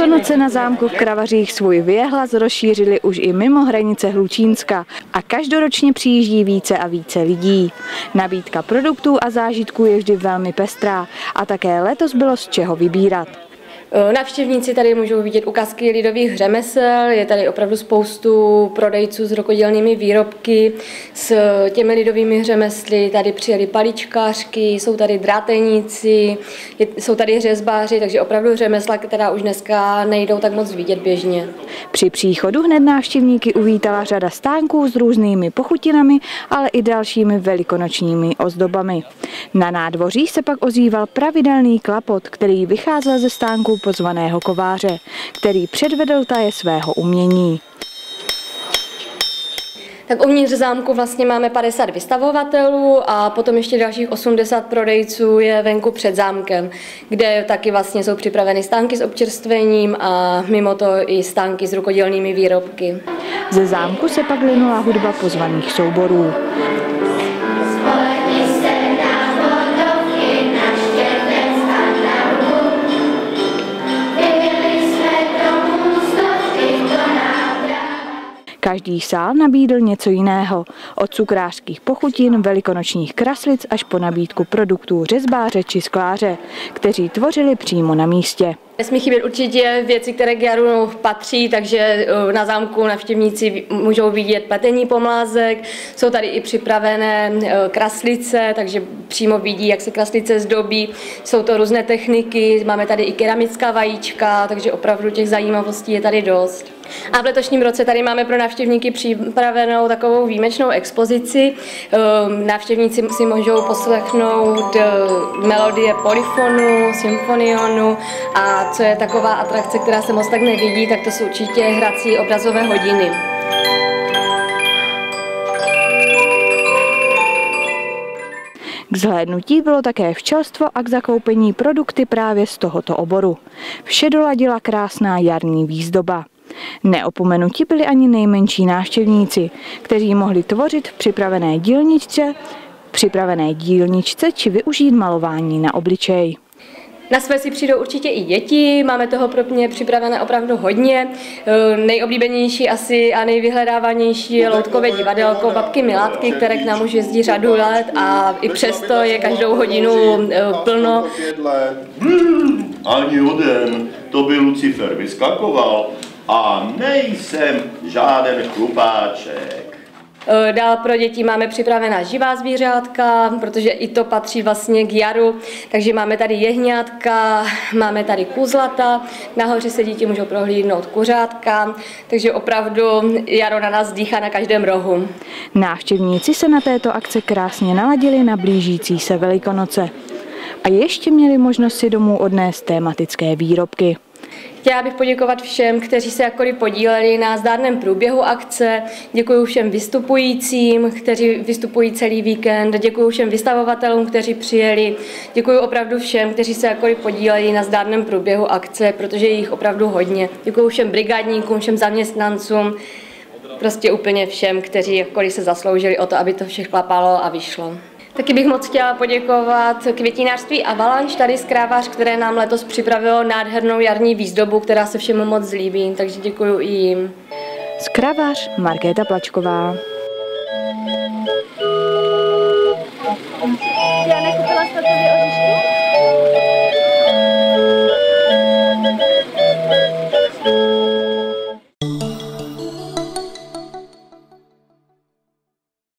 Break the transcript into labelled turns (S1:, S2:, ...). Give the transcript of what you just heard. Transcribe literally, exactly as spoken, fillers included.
S1: Velikonoce na zámku v Kravařích svůj věhlas rozšířili už i mimo hranice Hlučínska a každoročně přijíždí více a více lidí. Nabídka produktů a zážitků je vždy velmi pestrá a také letos bylo z čeho vybírat.
S2: Návštěvníci tady můžou vidět ukázky lidových řemesel, je tady opravdu spoustu prodejců s rukodělnými výrobky, s těmi lidovými řemesly, tady přijeli paličkářky, jsou tady dráteníci, jsou tady řezbáři, takže opravdu řemesla, která už dneska nejdou tak moc vidět běžně.
S1: Při příchodu hned návštěvníky uvítala řada stánků s různými pochutinami, ale i dalšími velikonočními ozdobami. Na nádvoří se pak ozýval pravidelný klapot, který vycházel ze stánků pozvaného kováře, který předvedl taje svého umění.
S2: Tak uvnitř zámku vlastně máme padesát vystavovatelů a potom ještě dalších osmdesát prodejců je venku před zámkem, kde taky vlastně jsou připraveny stánky s občerstvením a mimo to i stánky s rukodělnými výrobky.
S1: Ze zámku se pak linula hudba pozvaných souborů. Každý sál nabídl něco jiného, od cukrářských pochutin, velikonočních kraslic až po nabídku produktů řezbáře či skláře, kteří tvořili přímo na místě.
S2: Nesmí chybět určitě věci, které k jaru patří, takže na zámku navštěvníci můžou vidět pletení pomlázek, jsou tady i připravené kraslice, takže přímo vidí, jak se kraslice zdobí, jsou to různé techniky, máme tady i keramická vajíčka, takže opravdu těch zajímavostí je tady dost. A v letošním roce tady máme pro návštěvníky připravenou takovou výjimečnou expozici. Návštěvníci si můžou poslechnout melodie polyfonu, symfonionu a co je taková atrakce, která se moc tak nevidí, tak to jsou určitě hrací obrazové hodiny.
S1: K zhlédnutí bylo také včelstvo a k zakoupení produkty právě z tohoto oboru. Vše doladila krásná jarní výzdoba. Neopomenuti byli ani nejmenší návštěvníci, kteří mohli tvořit v připravené dílničce, připravené dílničce či využít malování na obličej.
S2: Na své si přijdou určitě i děti, máme toho pro mě připravené opravdu hodně. Nejoblíbenější asi a nejvyhledávanější je loutkové divadelko Babky Milátky, které k nám už jezdí řadu let a i přesto je každou hodinu plno.
S3: Hmm, ani jeden, to by Lucifer vyskakoval a nejsem žáden chlupáček.
S2: Dál pro děti máme připravená živá zvířátka, protože i to patří vlastně k jaru, takže máme tady jehňátka, máme tady kůzlata, nahoře se děti můžou prohlídnout kuřátka, takže opravdu jaro na nás dýchá na každém rohu.
S1: Návštěvníci se na této akci krásně naladili na blížící se Velikonoce a ještě měli možnost si domů odnést tematické výrobky.
S2: Chtěla bych poděkovat všem, kteří se jakkoliv podíleli na zdárném průběhu akce. Děkuji všem vystupujícím, kteří vystupují celý víkend. Děkuji všem vystavovatelům, kteří přijeli. Děkuji opravdu všem, kteří se jakkoliv podíleli na zdárném průběhu akce, protože je jich opravdu hodně. Děkuji všem brigádníkům, všem zaměstnancům, prostě úplně všem, kteří jakkoliv se zasloužili o to, aby to vše klapalo a vyšlo. Taky bych moc chtěla poděkovat květinářství Avalanche tady z Kravař, které nám letos připravilo nádhernou jarní výzdobu, která se všemu moc líbí, takže děkuji i jim.
S1: Z Kravař Markéta Plačková.